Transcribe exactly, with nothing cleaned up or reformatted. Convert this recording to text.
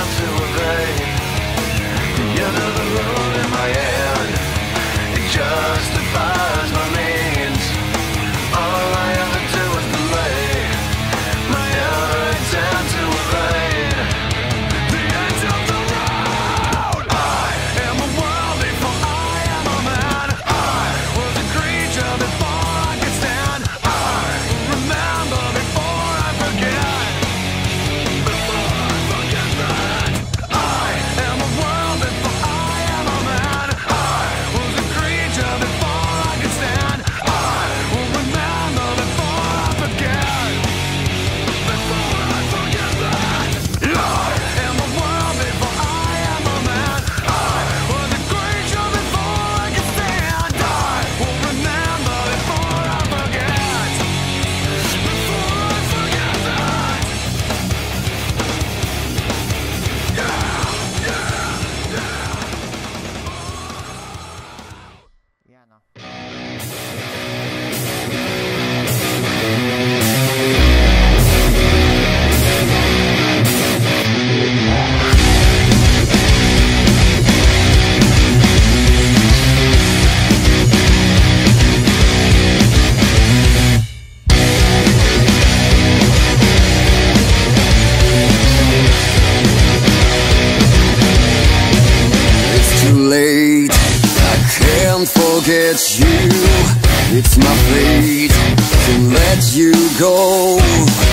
down to evade the end of the road in my head. It justifies my means. All I ever do is delay my every attempt to evade the edge of the road. I am a world before I am a man. I was a creature before I could stand. I remember before I forget. Before I forget that I am a world before I am a man. I was a creature before I could stand. I will remember before I forget. Before I forget that I am a world before I am a man. I was a creature before I could stand. I will remember before I forget. Before I forget that. Yeah, yeah, yeah. Yeah, no. It's too late, I can't forget you. It's my fate to let you go.